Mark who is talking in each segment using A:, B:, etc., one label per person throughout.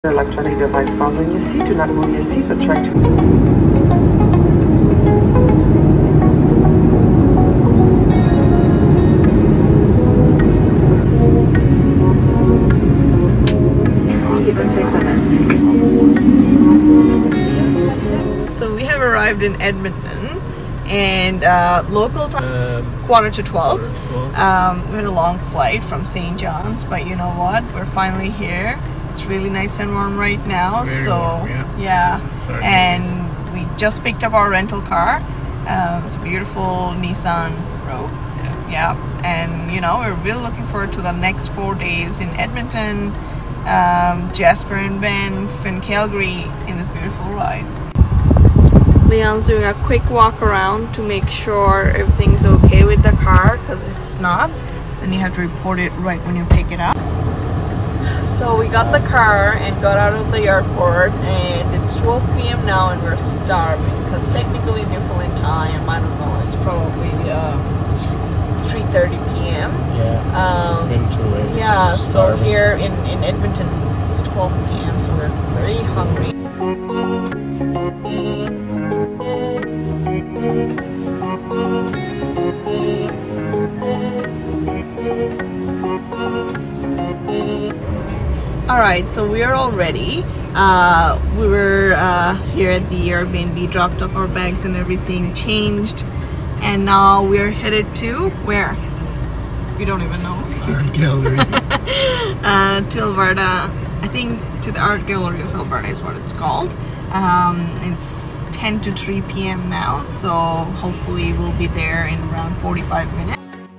A: Electronic device falls on your seat. Do not move your seat or try to.
B: So we have arrived in Edmonton, and local time 11:45. We had a long flight from St. John's, but you know what? We're finally here. It's really nice and warm right now.
C: Very
B: so
C: warm,
B: yeah, and
C: nice.
B: we just picked up our rental car. It's a beautiful Nissan Rogue. Yeah, and you know, we're really looking forward to the next 4 days in Edmonton, Jasper and Banff and Calgary in this beautiful ride. Leon's doing a quick walk around to make sure everything's okay with the car, because if it's not, then you have to report it right when you pick it up. So we got the car and got out of the airport, and it's 12 p.m. now and we're starving, because technically Newfoundland time, I don't know, it's probably it's 3:30 p.m.
C: Yeah, it's been too late.
B: Yeah, so here in Edmonton it's 12 p.m. so we're very hungry. Alright, so we are all ready. We were here at the Airbnb, dropped off our bags and everything, changed, and now we're headed to where? We don't even know.
C: Art gallery.
B: To Alberta. I think to the Art Gallery of Alberta is what it's called. It's 10 to 3 p.m. now, so hopefully we'll be there in around 45 minutes.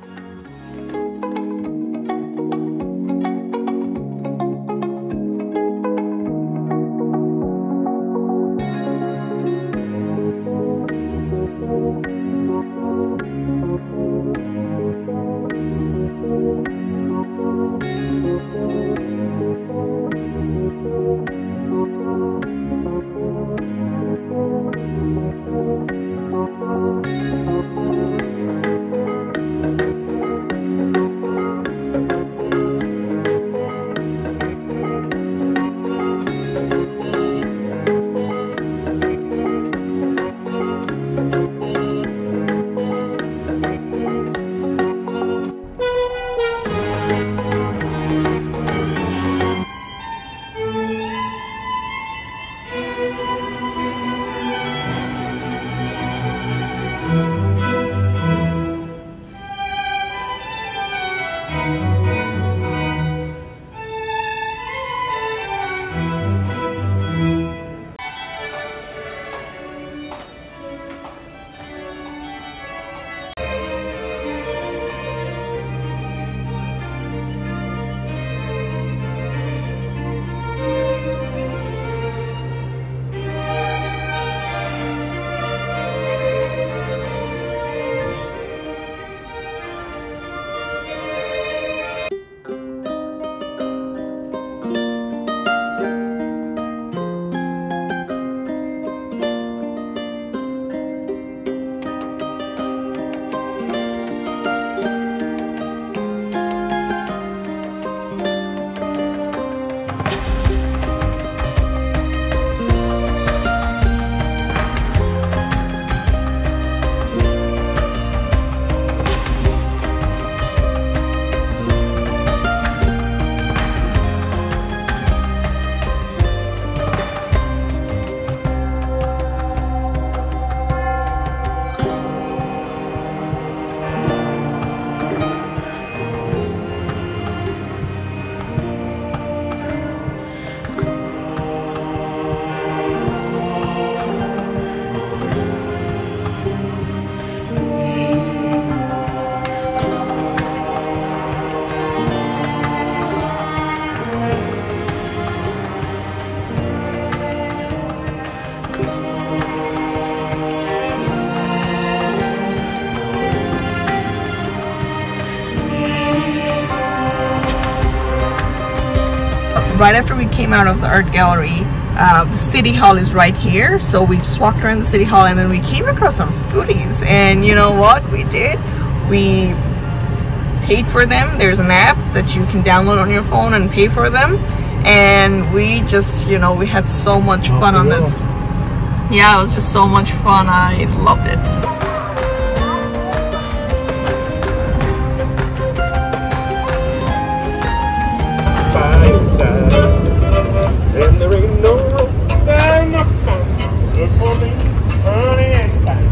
B: Right after we came out of the art gallery, the city hall is right here, so we just walked around the city hall and then we came across some scooties, and you know what we did? We paid for them. There's an app that you can download on your phone and pay for them, and we just, you know, we had so much fun on that. Yeah, it was just so much fun. I loved it.
C: And there ain't no road down the mountain good for me, honey, and fine.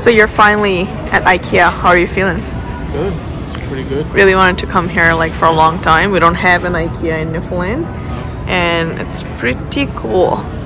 B: So you're finally at IKEA. How are you feeling?
D: Good. It's pretty good.
B: Really wanted to come here like for a long time. We don't have an IKEA in Newfoundland, and it's pretty cool.